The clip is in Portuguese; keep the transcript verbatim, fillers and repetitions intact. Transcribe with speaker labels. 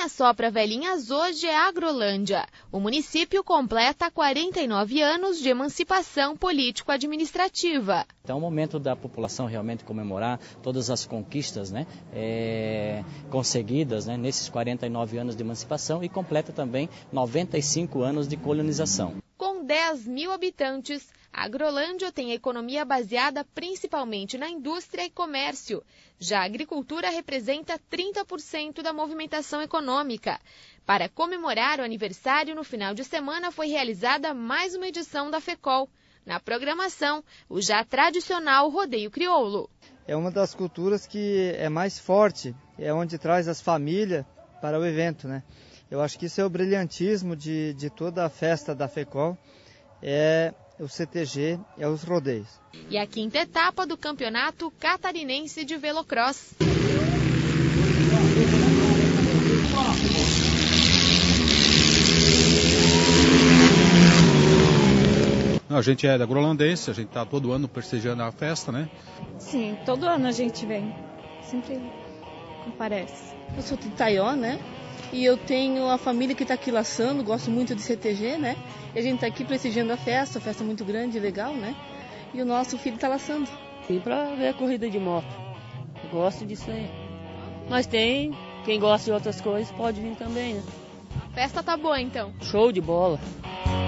Speaker 1: assopra velhinhas hoje é Agrolândia. O município completa quarenta e nove anos de emancipação político-administrativa.
Speaker 2: Então é o momento da população realmente comemorar todas as conquistas, né, é, conseguidas, né, nesses quarenta e nove anos de emancipação, e completa também noventa e cinco anos de colonização.
Speaker 1: Com dez mil habitantes, a Agrolândia tem economia baseada principalmente na indústria e comércio. Já a agricultura representa trinta por cento da movimentação econômica. Para comemorar o aniversário, no final de semana foi realizada mais uma edição da FECOL. Na programação, o já tradicional rodeio crioulo.
Speaker 3: É uma das culturas que é mais forte, é onde traz as famílias para o evento, né? Eu acho que isso é o brilhantismo de, de toda a festa da FECOL, é o C T G, é os rodeios.
Speaker 1: E a quinta etapa do Campeonato Catarinense de Velocross.
Speaker 4: A gente é da Agrolandense, a gente está todo ano prestigiando a festa, né?
Speaker 5: Sim, todo ano a gente vem, sempre comparece.
Speaker 6: Eu sou de Itaió, né? E eu tenho a família que está aqui laçando, gosto muito de C T G, né? E a gente está aqui prestigiando a festa, a festa é muito grande, legal, né? E o nosso filho está laçando.
Speaker 7: Vim para ver a corrida de moto, eu gosto disso aí. Mas tem, quem gosta de outras coisas pode vir também, né?
Speaker 1: A festa tá boa então.
Speaker 7: Show de bola.